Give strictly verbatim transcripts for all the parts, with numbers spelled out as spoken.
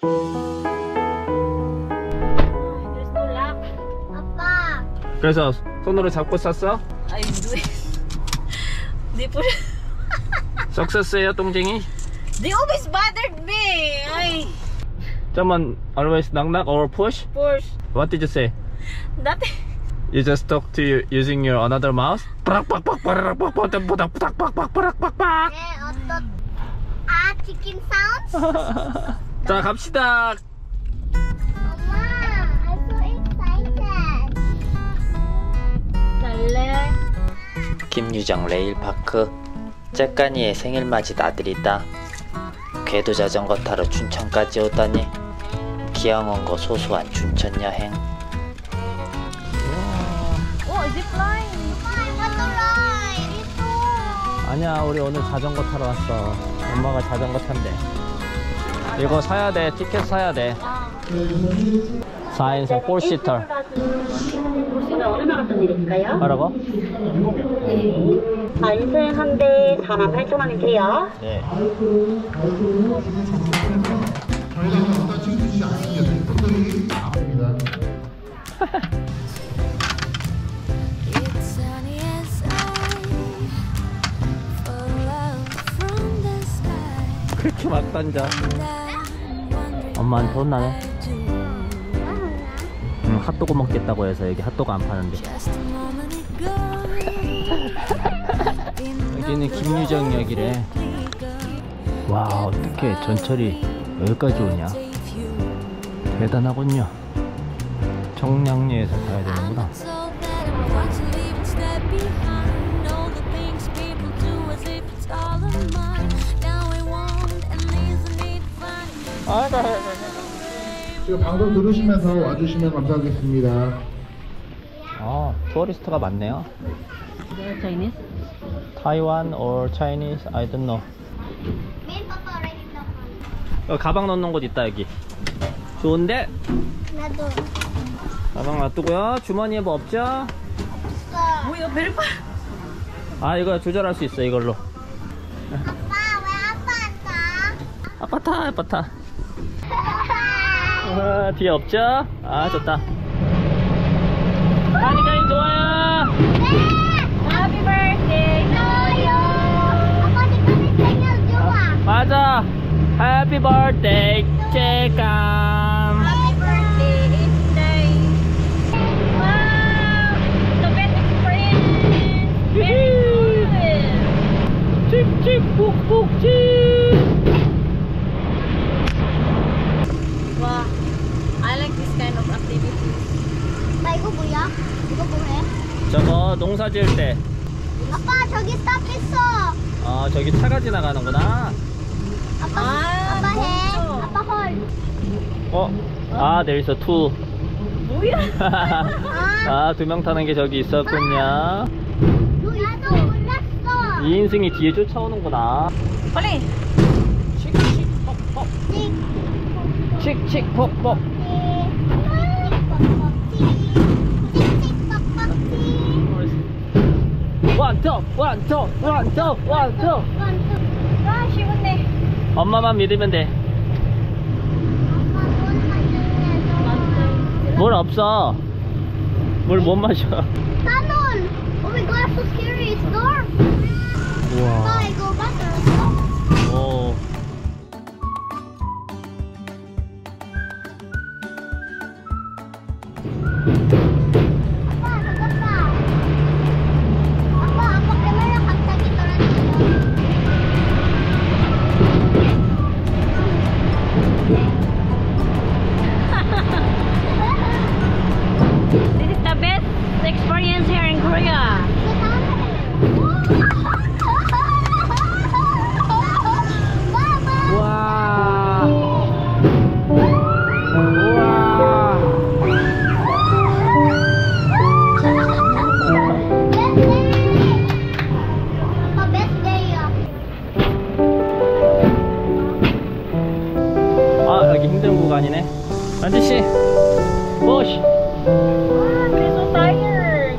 아빠. 그래서 손으로 잡고 쌌어? 아이 누이. They put. 석세스예요, 똥쟁이? They always bothered me. I. Someone always knock knock or push? Push. What did you say? Nothing. You just talk to you using your another mouse? 네, 어떤 아 치킨 사운드? 자, 갑시다. 엄마, I'm so excited. 갈래? 김유정 레일파크. 째까니의 생일맞이 나들이다. 궤도 자전거 타러 춘천까지 오다니. 기왕 거 소소한 춘천 여행. 오, zipline. 엄마, I want to ride. ito. 아니야, 우리 오늘 자전거 타러 왔어. 엄마가 자전거 탄대. 이거 사야 돼. 티켓 사야 돼. 사 인승 사 시터. 얼마나 돈 드릴까요? 뭐라고? 사 인승 한 대 사만 팔천 원이세요. 네. 그렇게 막 던져. 엄마한테 혼나네. 응, 핫도그 먹겠다고 해서 여기 핫도그 안 파는데. 여기는 김유정역이래. 와, 어떻게 전철이 여기까지 오냐. 대단하군요. 청량리에서 가야 되는구나. 지금 방송 들으시면서 와주시면 감사하겠습니다. 아, 투어리스트가 많네요. Chinese? 타이완 or Chinese? I don't know. Me and Papa already know. 어, 가방 넣는 곳 있다 여기. 좋은데? 나도. 가방 놔두고요. 주머니에 뭐 없죠? 없어. 뭐야, 배를 빠. 아, 이거 조절할 수 있어 이걸로. 아빠, 왜 아빠 왔어? 아빠 타, 아빠 타. 아, 뒤에 없죠? 아, 좋다. 가니까니 좋아요. Happy birthday to you. 아빠 지금 생일 좋아. 맞아. Happy birthday, 째감. Happy birthday today. Wow, the best experience. Very good. 칙칙 푹푹칙. Wow, I like this kind of activity. 나 이거 뭐야? 이거 뭐해? 저거 농사 지을 때. 아빠 저기 스탑 있어. 아, 저기 차가 지나가는구나. 아빠, 아빠 해. 아빠 헐. 어? 아, there is a two. 뭐야? 아, 두 명 타는 게 저기 있었군요. 나도 몰랐어. 이 인승이 뒤에 쫓아오는구나. 빨리. 칙칙폭폭. 칙칙폭폭. 원투 원투 원투 원투. 아, 쉬운데. 엄마만 믿으면 돼. 물 없어. 물 못 마셔. Tunnel. Oh my god, so scary. It's dark. 우와. I go back there. 오. 아빠, 잠깐만. 아빠, 아빠 카메라 갑자기 떨어졌어. This is the best experience here in Korea. 우와. 우와. 아, 여기 힘든 구간이네. 안지씨, 보시. I'm so tired.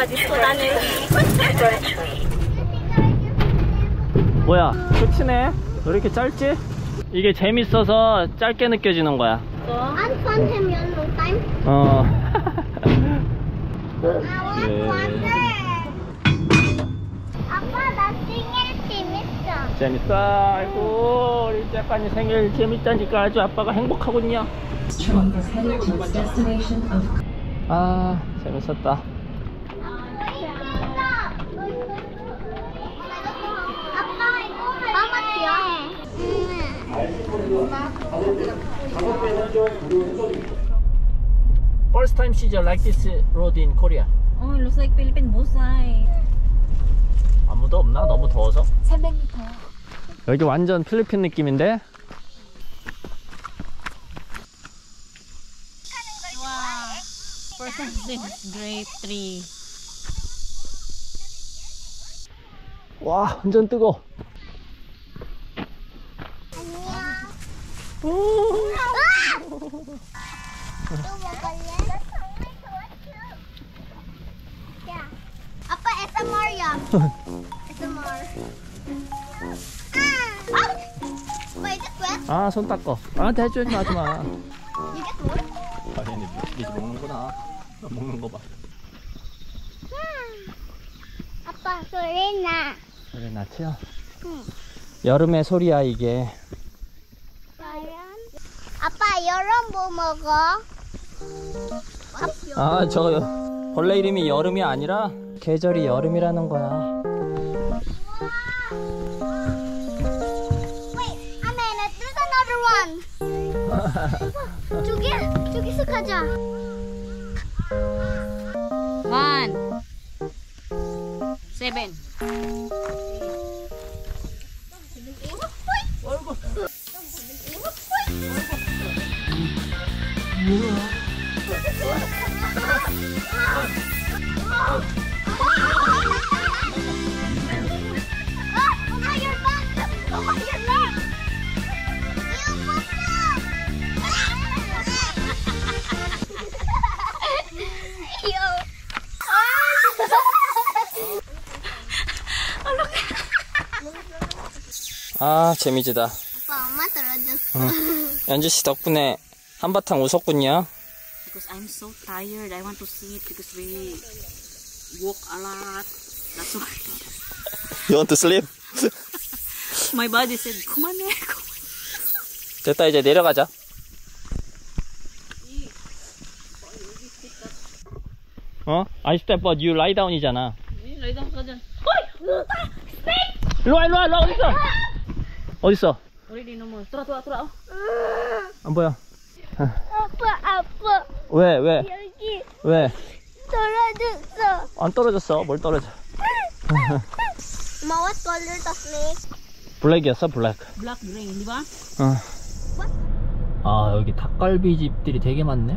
아직 쏟아내. 뭐야, 끝이네? 왜 이렇게 짧지? 이게 재밌어서 짧게 느껴지는 거야. An fun him yon long time. 어. I want water. 아빠 나 생일 재밌어. 재밌어. 아이고, 우리 작가님 생일 재밌다니까 아주 아빠가 행복하군요. 아, 재밌었다. 아빠 이거 마마티야. First time see like this road in Korea. Oh, it looks like Philippine both sides. 아무도 없나? 너무 더워서? 삼백 미터. 여기 완전 필리핀 느낌인데? Wow. First time see grape tree. 와, 완전 뜨거. 아빠 S M R야. S M R. 아! Wait, it's wet. 아, 손 닦어. 아, 대주지 마지 마. You get wet? 아니, 이제 먹는구나. 먹는 거 봐. 아빠 소리 나. 그래, 낫지요? 여름의 소리야, 이게. 아빠 여름 뭐 먹어? 아, 저 벌레 이름이 여름이 아니라 계절이 여름이라는 거야. Wait, a minute. There's another one. 저기, 저기서 가자. One. Seven. 아, 재미지다. 아빠 엄마 떨어졌어. 연주씨 덕분에 한바탕 웃었군요. Because I'm so tired. I want to sleep because we walk a lot. That's why. You want to sleep? My body said, 그만해. 됐다, 이제 내려가자. 어? I step but you lie down이잖아. Lay down ka dyan. 일로와, 일로와, 일로와. 어딨어? 어딨어? Already no more. Tura, tura, tura. Oh. 안 보여. 아빠, 아빠. 왜, 왜? 여기 왜? 떨어졌어. 안 떨어졌어. 뭘 떨어져? Ma, what color the snake? 블랙이었어, 블랙. Black, green, di ba? 어. 아, 여기 닭갈비 집들이 되게 많네.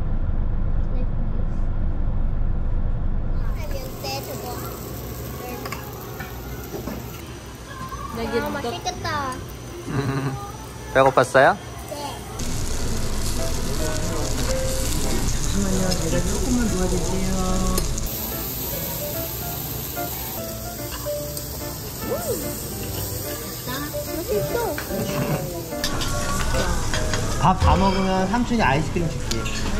아, 맛있겠다. 배고팠어요? 네. 잠시만요. 제가 조금만 도와줄게요. 맛있어. 밥 다 먹으면 삼촌이 아이스크림 줄게.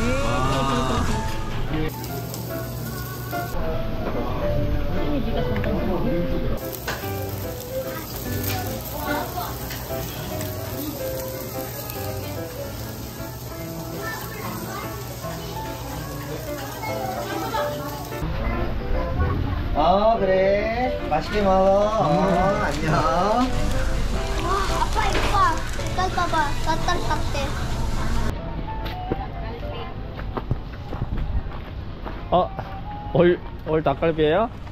어 그래 맛있게 먹어. 어, 안녕. 와, 아빠 이거 봐. 딸 봐봐. 나딸 닦대. 어? 올, 올 닭갈비예요?